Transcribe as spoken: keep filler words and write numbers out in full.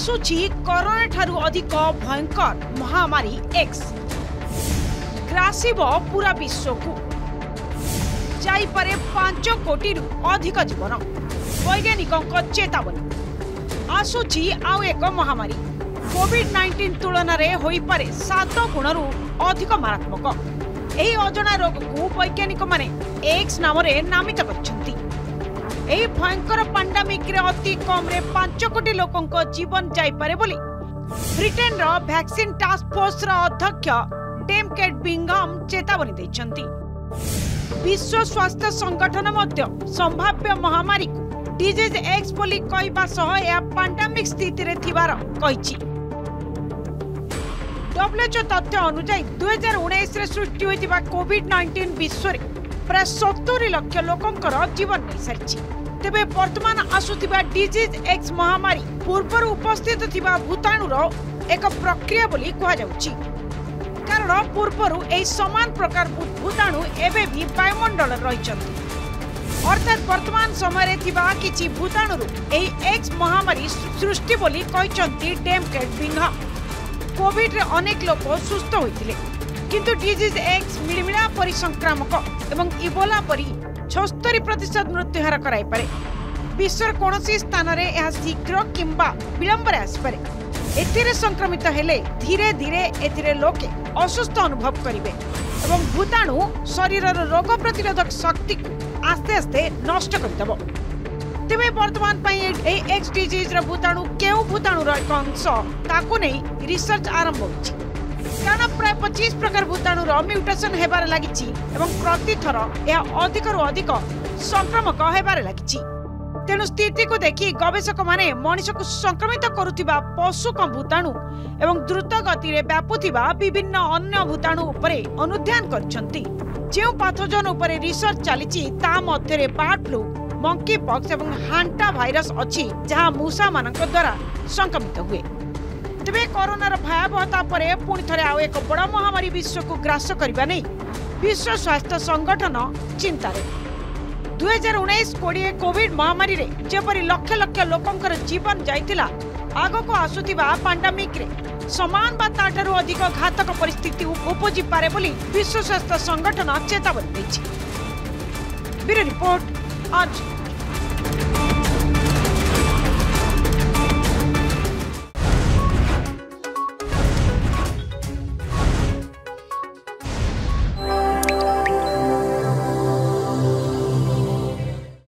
आसुची कोरोना ठारू अधिक भयंकर महामारी एक्स ग्रासिब पूरा विश्व को जाइपरे पांच कोटी अधिक जीवन वैज्ञानिकों चेतावनी आसुची आउ एक महामारी कोविड नाइंटीन तुलन में होई पारे सात गुणरू अधिक मारात्मक एही अजଣା रोग को वैज्ञानिक माने एक्स नाम नामित करछंती। एही भयंकर पैंडेमिक रे अति कम रे पांच कोटी लोकों को जीवन जाइपरे बोली ब्रिटेन रो वैक्सीन टास्क फोर्स रो अध्यक्ष डेम केट बिंघम चेतावनी दैछंती। विश्व स्वास्थ्य संगठन मध्य संभाव्य महामारी को डिजीज एक्स बोली कहबा सह या पैंडेमिक स्थिति रे थिबार कहिछि। डब्ल्यूएचओ तथ्य अनुसार दुई हजार उन्नीस रे सृष्टि होइतिबा कोविड नाइंटीन विश्व रे प्राय सत्तर लाख लोकंकर जीवन नहीं सारिछि। तेबे वर्तमान आसुथिबा डिजीज एक्स महामारी पूर्वर उपस्थित थिबा भूताणुर एक प्रक्रिया बोली कहा जाउछि। कारण पूर्वर एही समान प्रकार भूताणु एबे भी वायुमंडल रहिछन्ति अर्थात वर्तमान समय थिबा किछि भूताणुरु एही एक्स महामारी सृष्टि बोली कहिछन्ति डेम केट बिंघम। कोविड रे अनेक लोक सुस्थ होइतिले किंतु डिजीज एक्स मिलमिला परि संक्रामक एवं इबोला परि छिहत्तर प्रतिशत मृत्यु हार कराई पारे। विश्वर कोनोसी स्थान रे यह शीघ्र किंबा विलंब रे आसपारे। एथिरे संक्रमित हेले धीरे धीरे एथिरे लोके असुस्थ अनुभव करिवे एवं भूताणु शरीरर रोग प्रतिरोधक शक्ति को आस्ते आस्ते नष्ट करदेव। तेबे वर्तमान पई ए एक्स डिजीज र भूताणु केउ भूताणु र एक अंश ताकू नै रिसर्च आरंभ होछि। कारण प्राय पच्चीस प्रकार भूताणु र म्यूटेशन हेबार लागिछि एवं प्रति थर यह अधिक रु अधिक संक्रमक हेबार लागिछि। तेणु स्थिति को देखि गवेषक माने मनुष्य को संक्रमित करुथिबा पशु का भूताणु एवं द्रुत गति रे व्यापुथिबा विभिन्न अन्य भूताणु उपरे अनुध्यान करछन्ति। जेउ पैथोजन उपरे रिसर्च चलिछि ता मध्य रे बर्ड फ्लू मंकी पॉक्स एवं हांटा भाइरस अछि जहां मूसा मानक द्वारा संक्रमित हुए। तेबे कोरोनार भयावहता परे पुणी थरे आउ एक बड़ महामारी विश्व को ग्रास करबा नै विश्व स्वास्थ्य संगठन चिंतारे। दुई हजार उन्नीस कोड़े कोविड महामारी रे जेपरी लक्ष लक्ष लोकंकर जीवन जाइतिला आगो को आसुथिबा पैंडेमिक रे समान बा ताठारु अधिक घातक परिस्थिति उपजि पारे बोली विश्व स्वास्थ्य संगठन चेतावनी दैछि। ब्यूरो रिपोर्ट आज।